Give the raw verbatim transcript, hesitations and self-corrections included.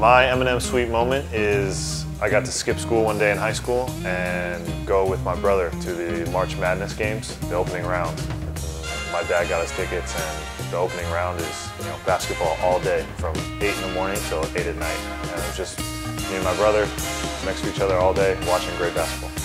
My M and M sweet moment is I got to skip school one day in high school and go with my brother to the March Madness games, the opening round. My dad got us tickets, and the opening round is, you know, basketball all day from eight in the morning till eight at night. And it was just me and my brother next to each other all day watching great basketball.